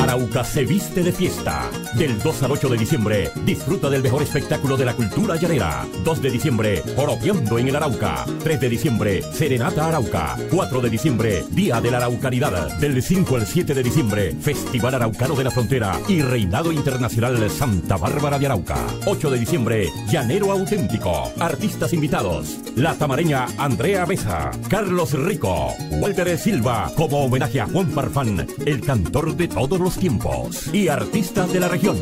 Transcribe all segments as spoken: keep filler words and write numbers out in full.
Arauca se viste de fiesta. Del dos al ocho de diciembre, disfruta del mejor espectáculo de la cultura llanera. dos de diciembre, Joropeando en el Arauca. tres de diciembre, Serenata Arauca. cuatro de diciembre, Día de la Araucanidad. Del cinco al siete de diciembre, Festival Araucano de la Frontera y Reinado Internacional Santa Bárbara de Arauca. ocho de diciembre, Llanero Auténtico. Artistas invitados: la tamareña Andrea Mesa, Carlos Rico, Walter Silva, como homenaje a Juan Farfán, el cantor de todos los tiempos, y artistas de la región.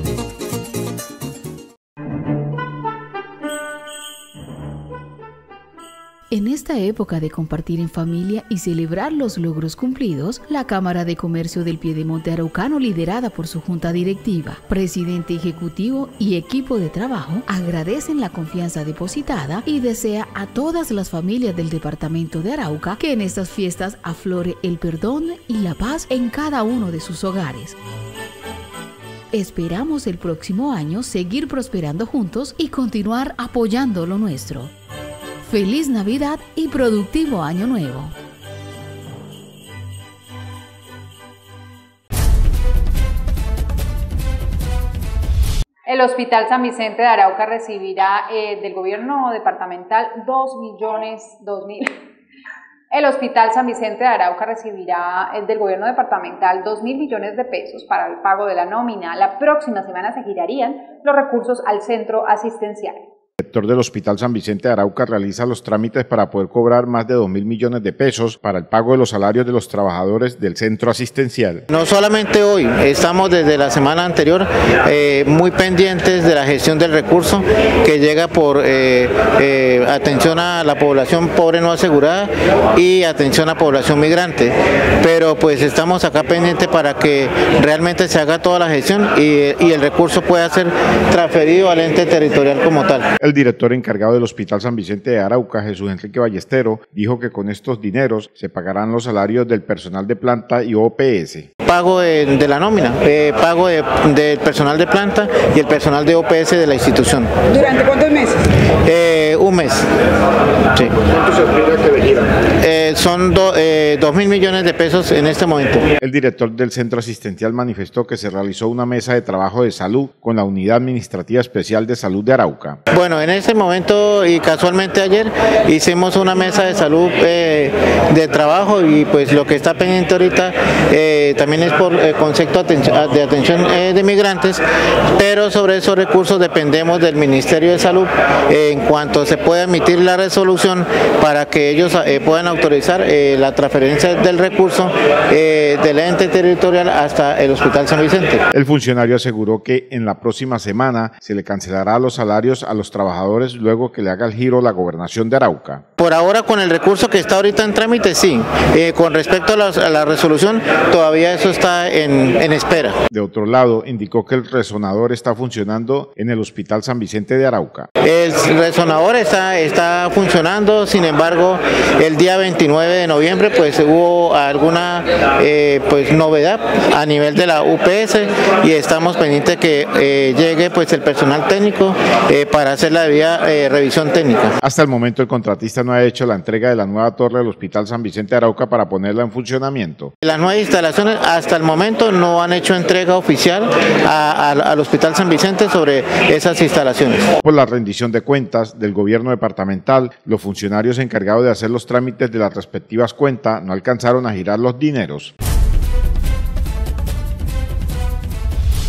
En esta época de compartir en familia y celebrar los logros cumplidos, la Cámara de Comercio del Piedemonte Araucano, liderada por su junta directiva, presidente ejecutivo y equipo de trabajo, agradecen la confianza depositada y desea a todas las familias del departamento de Arauca que en estas fiestas aflore el perdón y la paz en cada uno de sus hogares. Esperamos el próximo año seguir prosperando juntos y continuar apoyando lo nuestro. Feliz Navidad y productivo Año Nuevo. El Hospital San Vicente de Arauca recibirá eh, del gobierno departamental dos millones, dos mil. El Hospital San Vicente de Arauca recibirá eh, del gobierno departamental dos mil millones de pesos para el pago de la nómina. La próxima semana se girarían los recursos al centro asistencial. El director del Hospital San Vicente de Arauca realiza los trámites para poder cobrar más de dos mil millones de pesos para el pago de los salarios de los trabajadores del centro asistencial. No solamente hoy, estamos desde la semana anterior eh, muy pendientes de la gestión del recurso que llega por eh, eh, atención a la población pobre no asegurada y atención a población migrante, pero pues estamos acá pendientes para que realmente se haga toda la gestión y, y el recurso pueda ser transferido al ente territorial como tal. El director encargado del Hospital San Vicente de Arauca, Jesús Enrique Ballestero, dijo que con estos dineros se pagarán los salarios del personal de planta y O P S. Pago de, de la nómina, eh, pago del de personal de planta y el personal de O P S de la institución. ¿Durante cuántos meses? Eh, un mes. Sí. ¿Cuánto se espera que le giran? Eh, son do, eh, dos mil millones de pesos en este momento. El director del centro asistencial manifestó que se realizó una mesa de trabajo de salud con la Unidad Administrativa Especial de Salud de Arauca. Bueno, en este momento y casualmente ayer hicimos una mesa de salud eh, de trabajo y pues lo que está pendiente ahorita eh, también es por eh, concepto de atención eh, de migrantes, pero sobre esos recursos dependemos del Ministerio de Salud eh, en cuanto se pueda emitir la resolución para que ellos eh, puedan autorizar eh, la transferencia del recurso eh, del ente territorial hasta el Hospital San Vicente. El funcionario aseguró que en la próxima semana se le cancelará los salarios a los trabajadores luego que le haga el giro la gobernación de Arauca. Por ahora, con el recurso que está ahorita en trámite, sí. Eh, con respecto a la, a la resolución, todavía eso está en, en espera. De otro lado, indicó que el resonador está funcionando en el Hospital San Vicente de Arauca. El resonador está, está funcionando, sin embargo, el día veintinueve de noviembre pues hubo alguna eh, pues novedad a nivel de la U P S y estamos pendientes que eh, llegue pues el personal técnico eh, para hacer la debida eh, revisión técnica. Hasta el momento el contratista no ha hecho la entrega de la nueva torre del Hospital San Vicente de Arauca para ponerla en funcionamiento. Las nuevas instalaciones hasta el momento no han hecho entrega oficial a, a, al Hospital San Vicente sobre esas instalaciones. Por la rendición de cuentas del gobierno departamental, los funcionarios encargados de hacer los trámites de las respectivas cuentas no alcanzaron a girar los dineros.